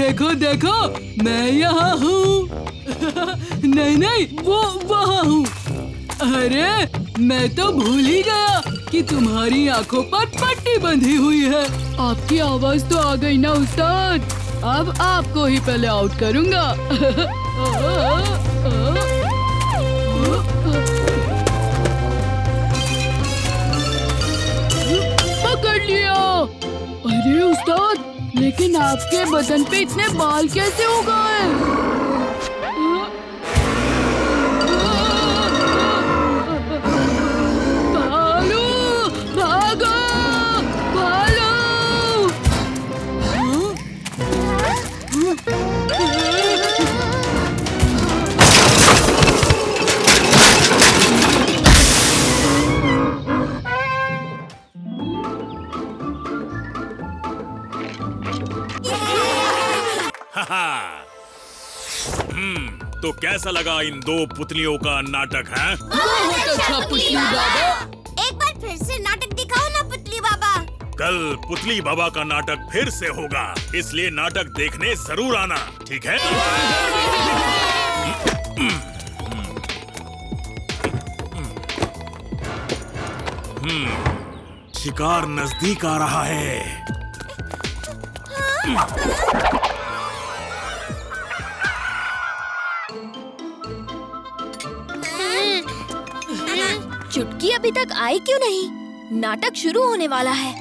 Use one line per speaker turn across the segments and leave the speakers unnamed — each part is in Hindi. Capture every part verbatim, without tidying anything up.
देखो देखो, मैं यहाँ हूँ। नहीं नहीं, वो वहाँ हूँ। अरे मैं तो भूल ही गया कि तुम्हारी आंखों पर पट्टी बंधी हुई है। आपकी आवाज तो आ गई ना उस्ताद, अब आपको ही पहले आउट करूँगा। पकड़ लिया। अरे उस्ताद, लेकिन आपके बदन पे इतने बाल कैसे हो गए?
हम्म, तो कैसा लगा इन दो पुतलियों का नाटक है?
बहुत अच्छा पुतली बाबा।
एक बार फिर से नाटक दिखाओ ना पुतली बाबा।
कल पुतली बाबा का नाटक फिर से होगा, इसलिए नाटक देखने जरूर आना, ठीक है? हम्म, शिकार नजदीक आ रहा है।
चुटकी अभी तक आई क्यों नहीं? नाटक शुरू होने वाला है।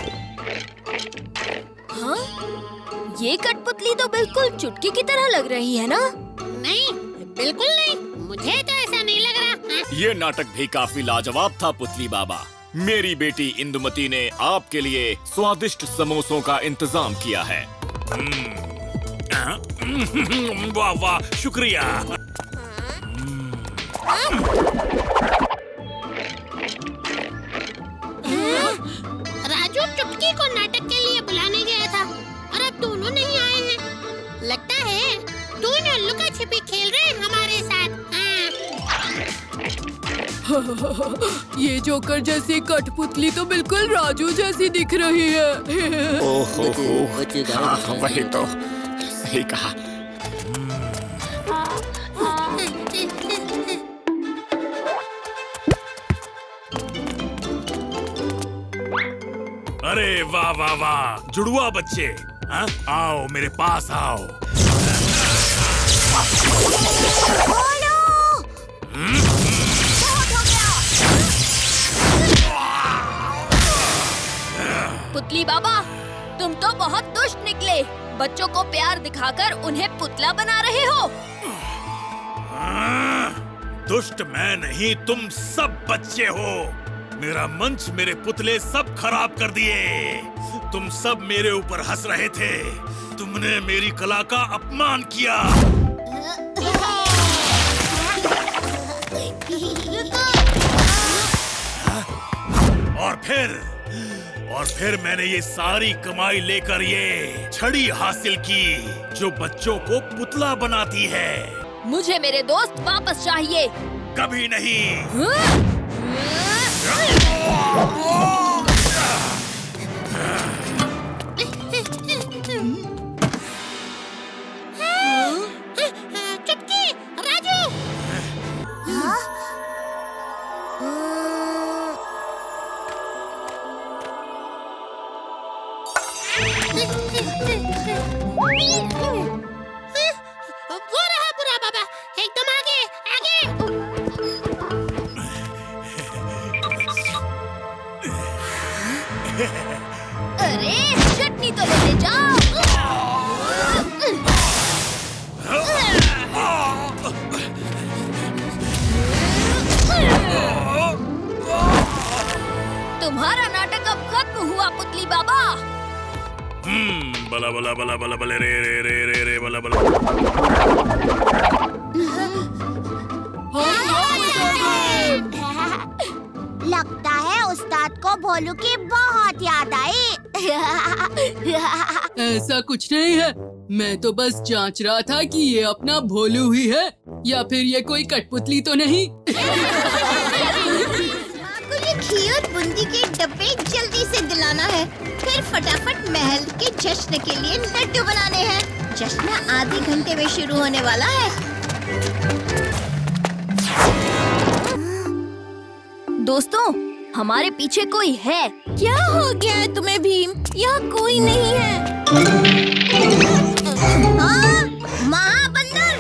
हाँ? ये कठपुतली तो बिल्कुल चुटकी की तरह लग रही है ना?
नहीं, बिल्कुल नहीं, मुझे तो ऐसा नहीं लग रहा।
ये नाटक भी काफी लाजवाब था पुतली बाबा। मेरी बेटी इंदुमती ने आपके लिए स्वादिष्ट समोसों का इंतजाम किया है।
वाह वाह, शुक्रिया।
राजू चुटकी को नाटक के लिए बुलाने गया था और अब दोनों नहीं आए हैं। लगता है दोनों लुका छिपी खेल रहे हैं हमारे साथ।
ये जोकर जैसी कठपुतली तो बिल्कुल राजू जैसी दिख रही है।
ओहो, हाँ, वही तो, सही कहा।
अरे वाह वाह वाह, जुड़वा बच्चे, हाँ? आओ मेरे पास आओ।
पुतली बाबा, तुम तो बहुत दुष्ट निकले। बच्चों को प्यार दिखाकर उन्हें पुतला बना रहे हो।
दुष्ट मैं नहीं, तुम सब बच्चे हो। मेरा मंच, मेरे पुतले सब खराब कर दिए। तुम सब मेरे ऊपर हंस रहे थे। तुमने मेरी कला का अपमान किया। और फिर और फिर मैंने ये सारी कमाई लेकर ये छड़ी हासिल की जो बच्चों को पुतला बनाती है।
मुझे मेरे दोस्त वापस चाहिए।
कभी नहीं।
हाँ?
चुटकी, राजू। हाँ? वो रहा बुरा बाबा, एकदम आगे आगे।
अरे चटनी तो लेते जाओ। तुम्हारा नाटक अब खत्म हुआ पुतली बाबा।
हम्म, बला बला बला बला बले रे रे रे रे रे बला बला।
लगता है उस्ताद को भोलू की बहुत याद आई।
ऐसा कुछ नहीं है, मैं तो बस जांच रहा था कि ये अपना भोलू ही है या फिर ये कोई कठपुतली तो नहीं।
आपको ये घी और बूंदी के डब्बे जल्दी से दिलाना है, फिर फटाफट महल के जश्न के लिए लड्डू बनाने हैं।
जश्न आधे घंटे में शुरू होने वाला है।
दोस्तों, हमारे पीछे कोई है।
क्या हो गया है तुम्हें भीम? यहाँ कोई नहीं है। हाँ? महाबंदर!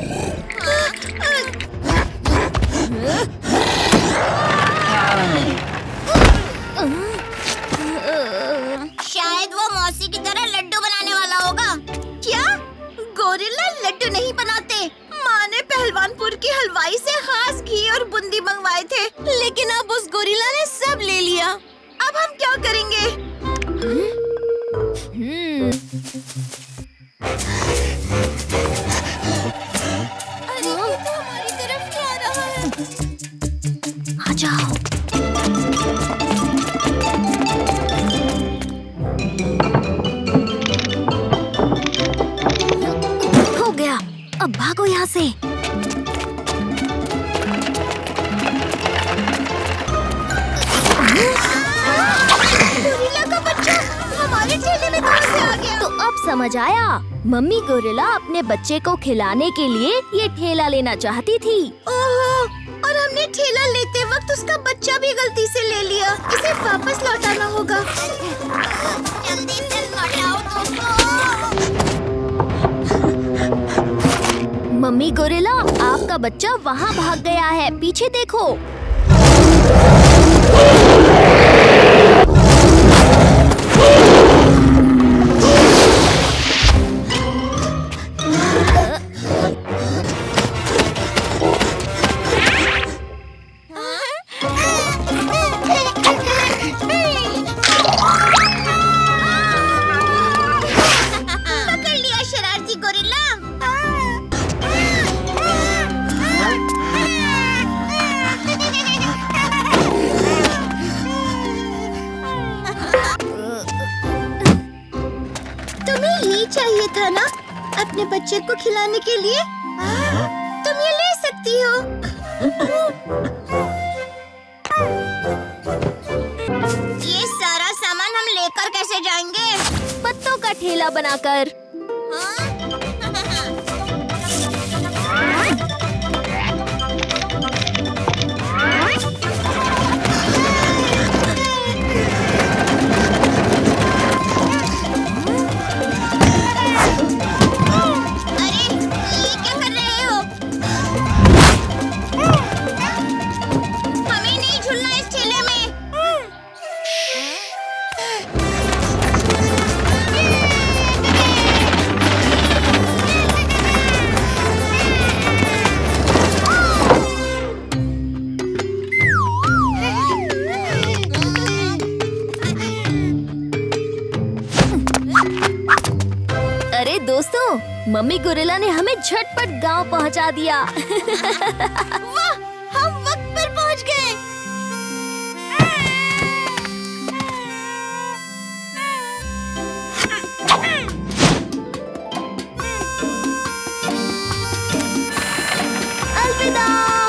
शायद वो मौसी की तरह लड्डू बनाने वाला होगा। क्या? गोरिल्ला लड्डू नहीं बनाते। माँ ने पहलवानपुर की हलवाई से खास घी और बूंदी मंगवाए थे, लेकिन अब उस गोरिल्ला ने सब ले लिया। अब हम क्या करेंगे?
हम्म।
अरे ये तो हमारी तरफ क्या आ रहा है?
आ जाओ। हो गया, अब भागो यहाँ से।
गोरिल्ला का बच्चा हमारे ठेले में कहाँ से आ गया?
तो अब समझ आया, मम्मी गोरिल्ला अपने बच्चे को खिलाने के लिए ये ठेला लेना चाहती थी।
ओहो, और हमने ठेला लेते वक्त उसका बच्चा भी गलती से ले लिया। इसे वापस लौटाना होगा। जल्दी से लौटाओ
मम्मी गोरिल्ला, आपका बच्चा वहाँ भाग गया है, पीछे देखो।
पकड़ लिया शरारती गोरिल्ला। तुम्हें ये चाहिए था ना अपने बच्चे को खिलाने के लिए? तुम ये ले सकती हो। ये सारा सामान हम लेकर कैसे जाएंगे?
पत्तों का ठेला बनाकर।
अरे ये क्या कर रहे हो? हमें नहीं झूलना इस ठेले में।
अरे दोस्तों, मम्मी गोरिल्ला ने हमें झटपट गांव पहुंचा दिया।
वाह, हम वक्त पर पहुंच गए।
अलविदा।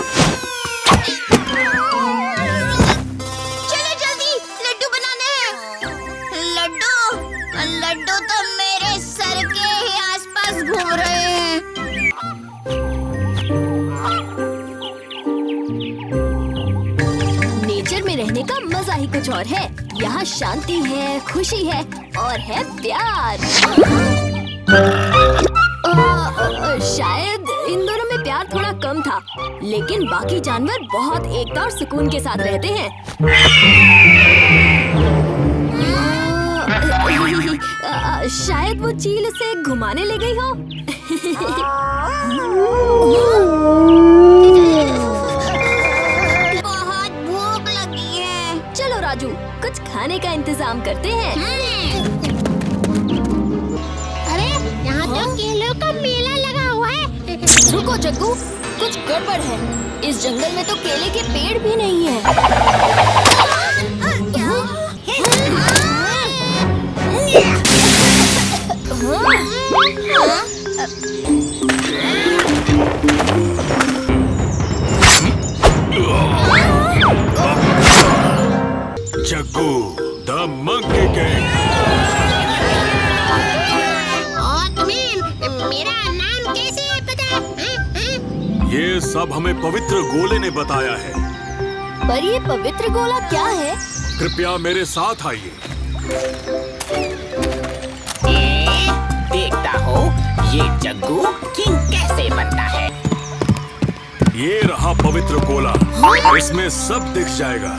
चलो जल्दी, लड्डू बनाने हैं। लड्डू, लड्डू तो मेरे सर के ही आसपास घूम रहे हैं।
नेचर में रहने का मजा ही कुछ और है। यहाँ शांति है, खुशी है और है प्यार। आ, आ, शायद इन दोनों में प्यार थोड़ा कम था, लेकिन बाकी जानवर बहुत एकता और सुकून के साथ रहते हैं। आ, आ, शायद वो चील उसे घुमाने ले गई हो।
बहुत भूख लगी है।
चलो राजू, कुछ खाने का इंतजाम करते हैं।
अरे यहाँ तो केलों का मेला लगा हुआ है।
रुको जग्गू, कुछ गड़बड़ है। इस जंगल में तो केले के पेड़ भी नहीं है।
Jaggu, the monkey king.
और तुमीन,
ये सब हमें पवित्र गोले ने बताया है।
पर ये पवित्र गोला क्या है?
कृपया मेरे साथ आइए।
देखता हो ये जग्गू किंग कैसे बनता है।
ये रहा पवित्र गोला, इसमें सब दिख जाएगा।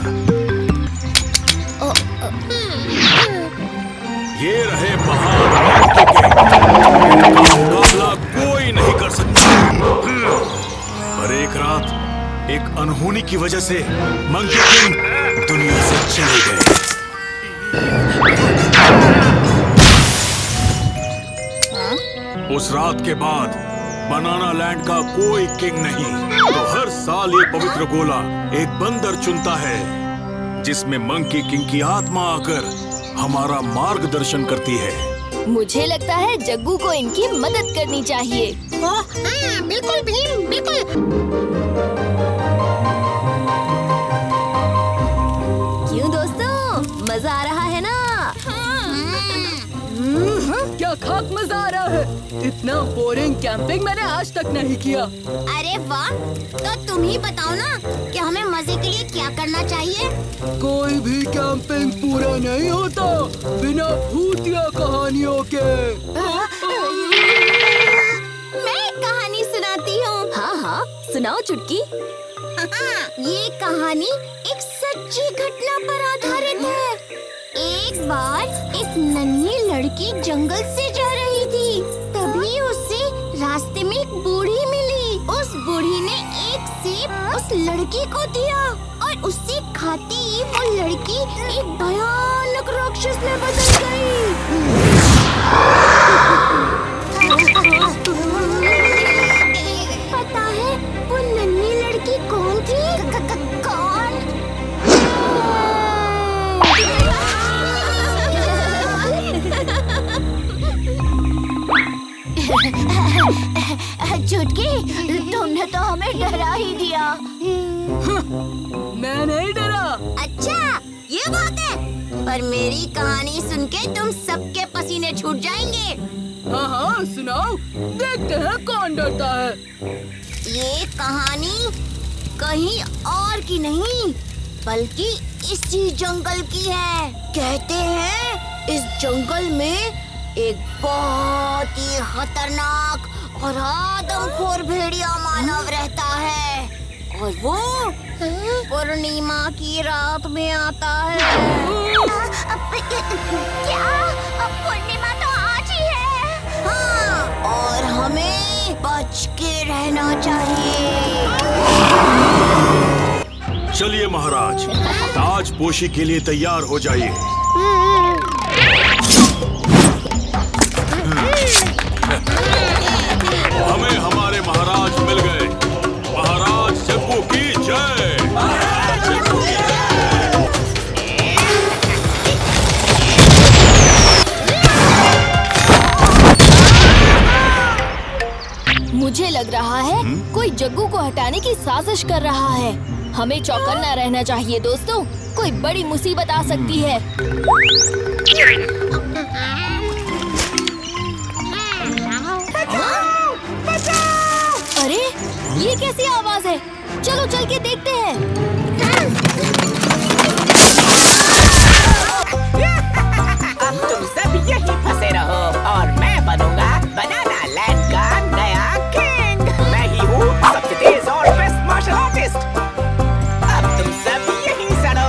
ये रहे महान मुकाबला कोई नहीं कर सकता। पर एक रात एक अनहोनी की वजह से मंकी किंग दुनिया से चले गए। उस रात के बाद बनाना लैंड का कोई किंग नहीं। तो हर साल ये पवित्र गोला एक बंदर चुनता है, जिसमें मंकी किंग की आत्मा आकर हमारा मार्गदर्शन करती है।
मुझे लगता है जग्गू को इनकी मदद करनी चाहिए।
ओ, हाँ, बिल्कुल भीम, बिल्कुल।
क्यों दोस्तों, मजा आ रहा है ना?
क्या खाक मजा आ रहा है। इतना बोरिंग कैंपिंग मैंने आज तक नहीं किया।
अरे वाह, तो तुम ही बताओ ना कि हमें मजे के लिए क्या करना चाहिए।
कोई भी कैंपिंग पूरा नहीं होता बिना भूतिया कहानियों के।
मैं एक कहानी सुनाती हूँ।
हाँ हाँ, सुनाओ चुटकी।
ये कहानी एक सच्ची घटना पर आधारित है। एक बार एक नन्ही लड़की जंगल से जा रही थी। तभी उसे रास्ते में एक बूढ़ी मिली। उस बूढ़ी ने एक सेब उस लड़की को दिया और उसे खाते ही वो लड़की एक भयानक राक्षस में बदल गई। पता है वो नन्ही लड़की कौन थी? कौन? चुटकी, तुमने तो हमें डरा ही दिया।
मैं नहीं डरा।
अच्छा, ये बात है। पर मेरी कहानी सुन के तुम सबके पसीने छूट जाएंगे।
हाँ हाँ सुनाओ, देखते हैं कौन डरता है।
ये कहानी कहीं और की नहीं बल्कि इसी जंगल की है। कहते हैं इस जंगल में एक बहुत ही खतरनाक और आदमखोर भेड़िया मानव रहता है और वो पूर्णिमा की रात में आता है। क्या? पूर्णिमा तो आज ही है। हाँ, और हमें बच के रहना चाहिए।
चलिए महाराज, ताजपोशी के लिए तैयार हो जाइए। हमें हमारे महाराज मिल गए। महाराज जग्गू की जय।
मुझे लग रहा है हुँ? कोई जग्गू को हटाने की साजिश कर रहा है। हमें चौकन्ना रहना चाहिए दोस्तों, कोई बड़ी मुसीबत आ सकती है। अरे ये कैसी आवाज है? चलो चल के देखते हैं।
अब तुम सब यहीं फंसे रहो और मैं बनूंगा बनाना लैंड का नया किंग। मैं ही हूँ सबसे तेज और बेस्ट मार्शल आर्टिस्ट। अब तुम सब यहीं सड़ो।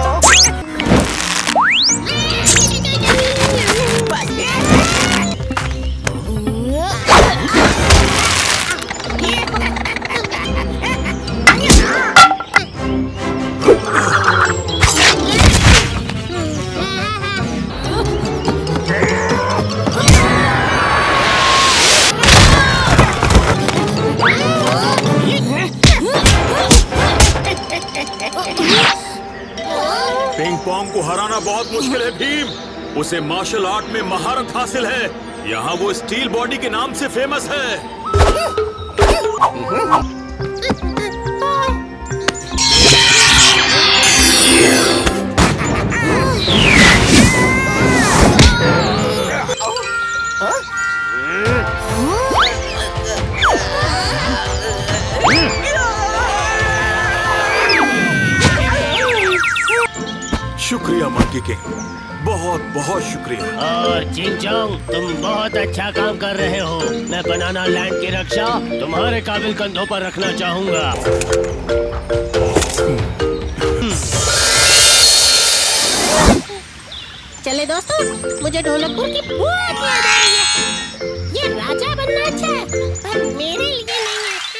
पिंग पोंग को हराना बहुत मुश्किल है भीम। उसे मार्शल आर्ट में महारत हासिल है। यहाँ वो स्टील बॉडी के नाम से फेमस है।
हाँ?
शुक्रिया मंकी किंग, बहुत बहुत शुक्रिया।
और चिंचोंग, तुम बहुत अच्छा काम कर रहे हो। मैं बनाना लैंड की रक्षा तुम्हारे काबिल कंधों पर रखना चाहूँगा।
चले दोस्तों, मुझे ढोलकपुर की बहुत याद आ रही है। ये राजा बनना अच्छा है, पर मेरे लिए नहीं अच्छा।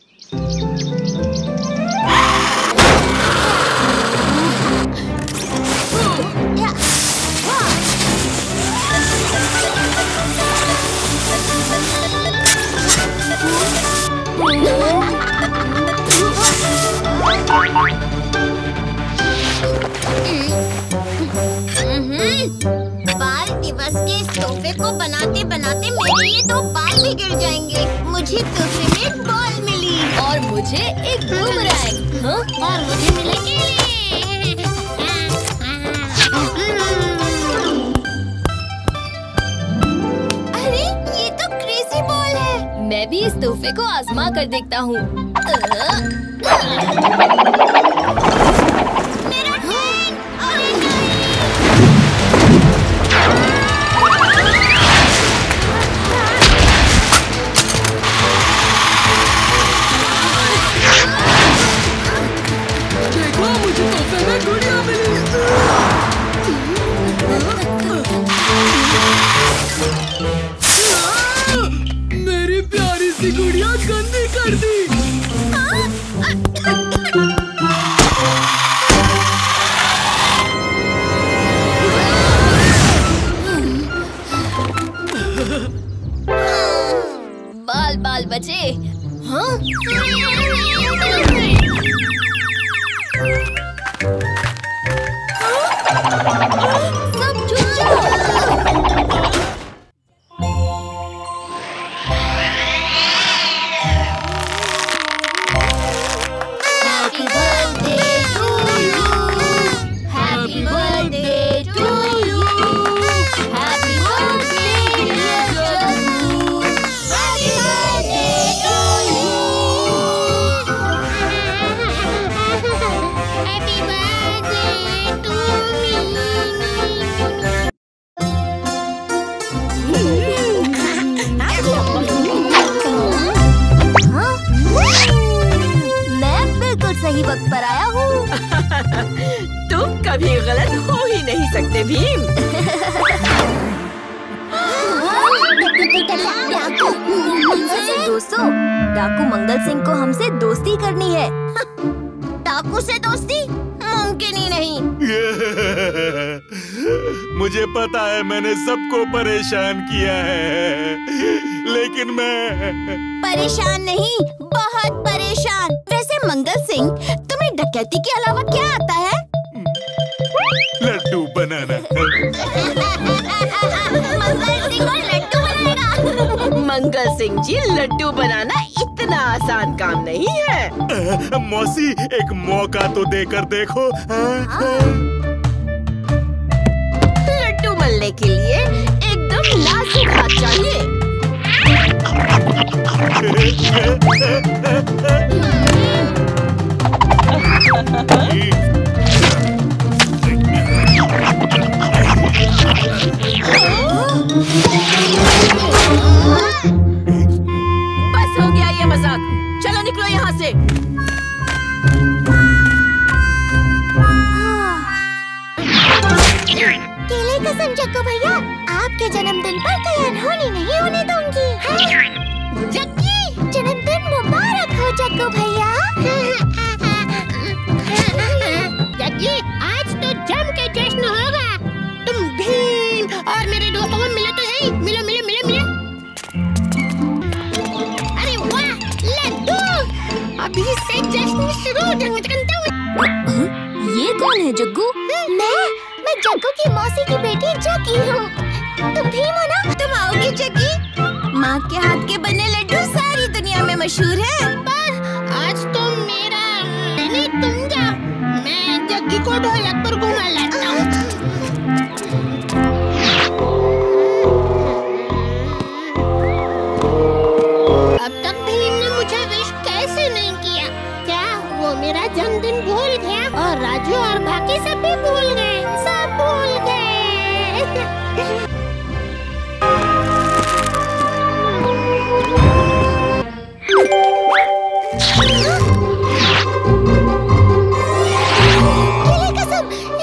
बाल दिवस के इस तोहफे को बनाते बनाते मेरे ये दो बाल भी गिर जाएंगे। मुझे तोहफे में एक बॉल मिली
और मुझे एक बूमरैंग। हाँ?
और मुझे मिले केले।
अरे ये तो क्रेजी बॉल है।
मैं भी इस तोहफे को आजमा कर देखता हूँ।
देखो, मुझे तोहफे में गुड़िया मिली। मेरी प्यारी सी गुड़िया गंदी कर दी।
बाल बाल बचे। हाँ? सब चुप जाओ।
Happy birthday to you. Happy birthday to you. Happy birthday dear Jaggu. Happy birthday to you.
Happy birthday to
मैं बिल्कुल सही वक्त पर आया हूँ।
तुम कभी गलत हो ही नहीं सकते भीम।
दोस्तों, डाकू मंगल सिंह को हमसे दोस्ती करनी है।
डाकू से दोस्ती मुमकिन ही नहीं।
मुझे पता है मैंने सबको परेशान किया है, लेकिन मैं
परेशान नहीं, बहुत परेशान। वैसे मंगल सिंह, तुम्हें डकैती के अलावा क्या आता है?
लड्डू बनाना।
मंगल सिंह और लड्डू बनाएगा।
मंगल सिंह जी, लड्डू बनाना इतना आसान काम नहीं है।
मौसी, एक मौका तो देकर देखो।
लड्डू मलने के लिए एकदम नाजुक हाथ चाहिए। बस हो गया ये मजाक, चलो निकलो यहाँ से।
केले कसम जग्गू भैया, आपके जन्मदिन पर कोई अनहोनी नहीं होने दूंगी। जग्गी, जन्मदिन मुबारक हो जग्गू भैया।
जग्गी, आज तो जम के जश्न होगा। तुम भीम और मेरे दोस्तों को मिलो तो सही। मिलो मिलो मिलो मिलो। अरे वाह, लड्डू! अभी से जश्न शुरू।
ये कौन है जग्गू?
मैं मैं जग्गू की मौसी की बेटी जग्गी हूँ। तुम भीम हो ना? तुम आओगी जग्गी? माँ के हाथ के बने लड्डू सारी दुनिया में मशहूर है।
पर आज तो मेरा नहीं, तुम जाओ। मैं जग्गी को ढोलक पर घुमा लाता हूँ। अब तक भीम ने मुझे विश कैसे नहीं किया? क्या वो मेरा जन्मदिन भूल गया और राजू और बाकी सब भी भूल गए?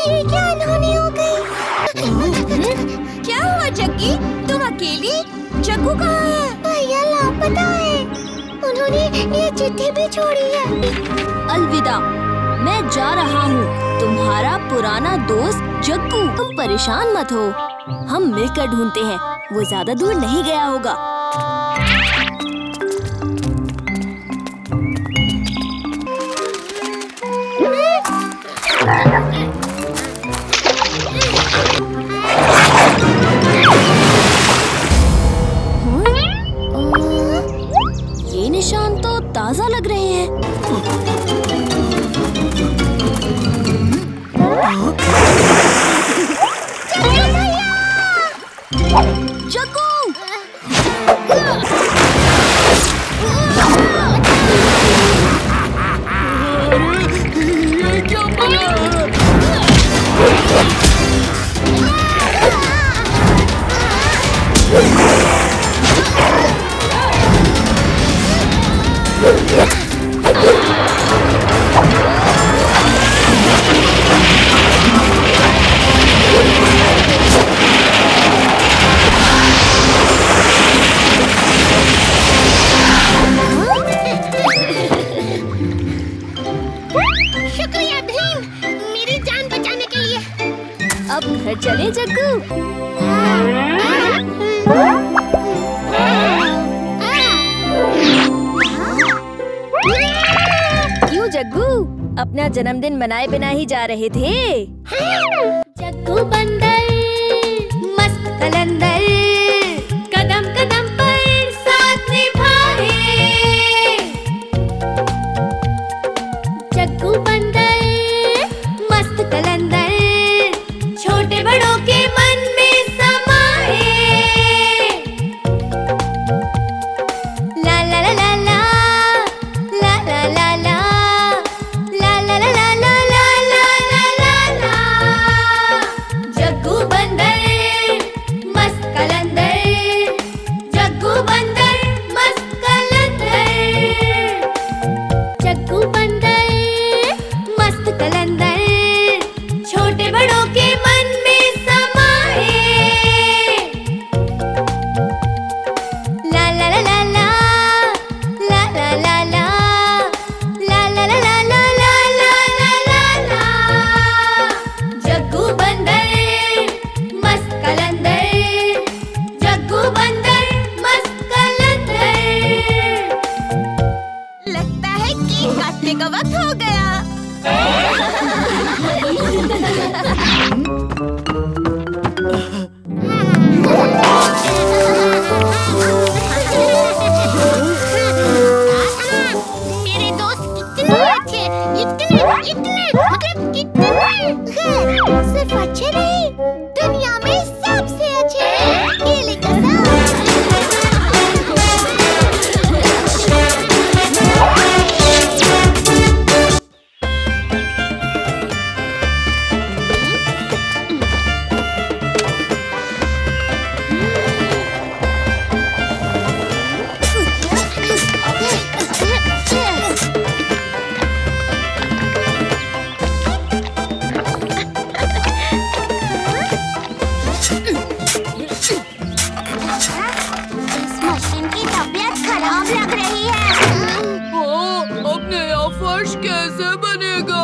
मेरी क्या अनहोनी हो गई? क्या हुआ जग्गी? तुम अकेली? जग्गू कहाँ है? भैया लापता है। उन्होंने ये चिट्ठी भी छोड़ी है।
अलविदा, मैं जा रहा हूँ। तुम्हारा पुराना दोस्त जग्गू। तुम परेशान मत हो, हम मिलकर ढूंढते हैं। वो ज्यादा दूर नहीं गया होगा। ये निशान तो ताजा लग रहे हैं। जग्गू!
ये क्या बना?
शुक्रिया भीम, मेरी जान बचाने के लिए।
अब घर चले जग्गू। क्यों जग्गू, अपना जन्मदिन मनाए बिना ही जा रहे थे?
जग्गू बंदर मस्त कलंदर, कदम कदम पर साथ निभाए। जग्गू बंदर मस्त कलंदर, छोटे बड़ों के मन में समाए। ला ला ला ला ला ला ला ला ला ला ला ला ला ला ला ला ला ला। जग्गू बंदर मस्त कलंदर, जग्गू बंदर मस्त कलंदर, जग्गू बंदर मस्त कलंदर, छोटे बड़ों के मन में समाए। ला ला ला ला ला ला ला ला ला ला ला ला ला ला ला ला ला ला। जग्गू बंदर मस्त कलंदर, जग्गू बंदर मस्त कलंदर।
लगता है केक काटने का वक्त हो गया।
मेरे दोस्त इतने अच्छे, इतने इतने मतलब कितने।
सिर्फ अच्छे नहीं, दुनिया में सबसे अच्छे हैं। केले का मशीन की तबीयत खराब लग रही है।
ओ, अब नया फर्श कैसे बनेगा?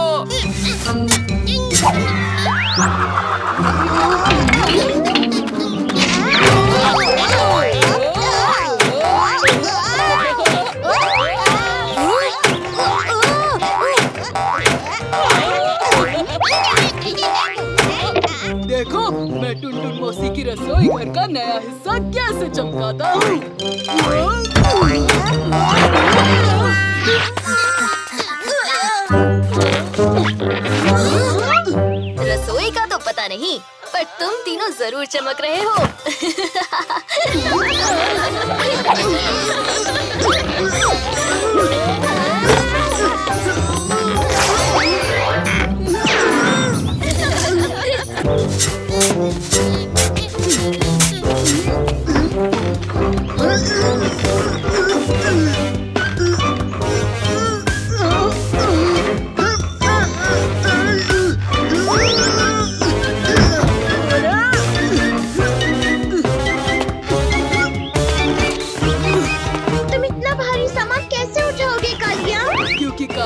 देखो, मैं टुनटुन मौसी की रसोई घर का नया हिस्सा कैसे चमकाता हूँ।
रसोई का तो पता नहीं, पर तुम तीनों जरूर चमक रहे हो।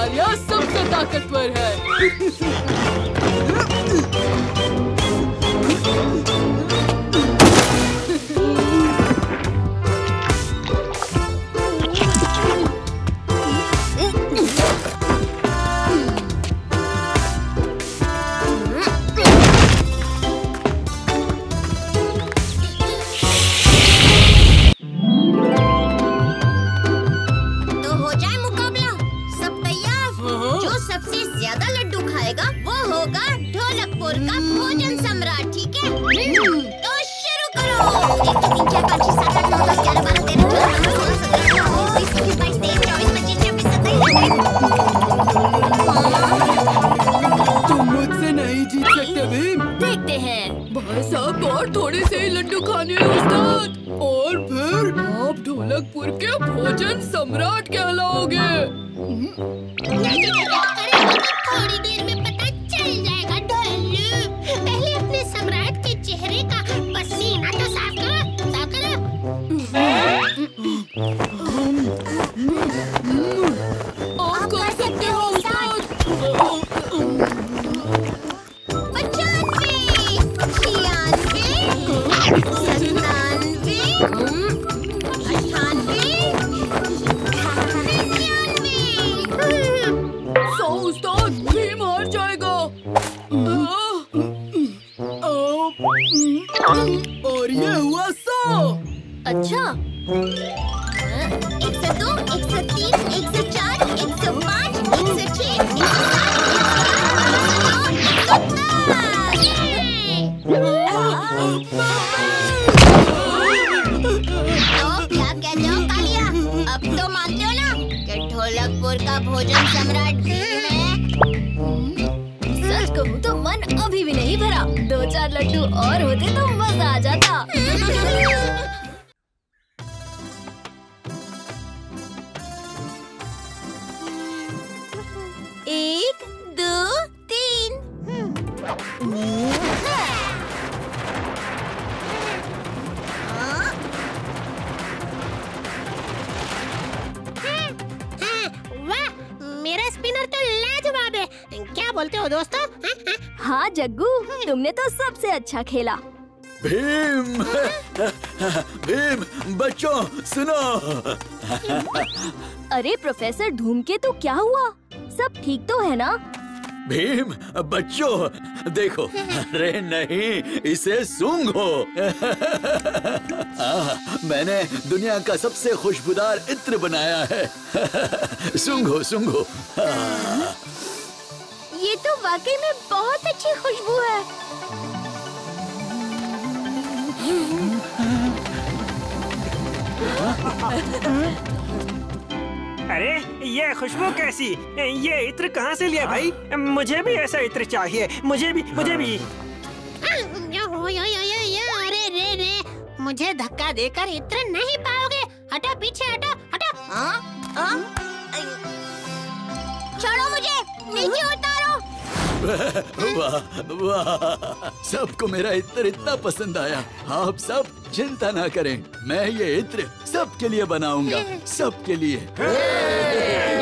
आर्या सबसे ताकतवर है।
और ये हुआ सौ। अच्छा, एक सौ दो, एक सौ तीन, एक सौ चार, एक सौ पाँच, एक सौ छह, एक सौ सात, तो क्या कहते हो कालिया? अब तो मानते हो ना कि ढोलकपुर का भोजन सम्राट भीम है? सच कहूँ तो मन अभी भी नहीं भरा। दो चार लड्डू और होते तो मजा आ जाता। एक, दो, तीन।
वाह, मेरा स्पिनर तो लाजवाब है। क्या बोलते हो दोस्तों?
हाँ जग्गू, तुमने तो सबसे अच्छा खेला।
भीम, भीम, बच्चों सुनो।
अरे प्रोफेसर धूमकेतु, क्या हुआ? सब ठीक तो है ना?
भीम, बच्चों देखो। अरे नहीं, इसे सूंघो। मैंने दुनिया का सबसे खुशबूदार इत्र बनाया है। सूंघो सूंघो।
ये तो वाकई में बहुत अच्छी खुशबू है।
अरे ये खुशबू कैसी? ये इत्र कहाँ से लिया भाई? मुझे भी ऐसा इत्र चाहिए। मुझे भी, मुझे भी।
अरे रे रे, मुझे धक्का देकर इत्र नहीं पाओगे। हटा पीछे, हटा हटा।
छोड़ो मुझे, नीचे उतारो।
वाह वाह, सबको मेरा इत्र इतना पसंद आया। आप सब चिंता ना करें, मैं ये इत्र सबके लिए बनाऊंगा, सबके लिए।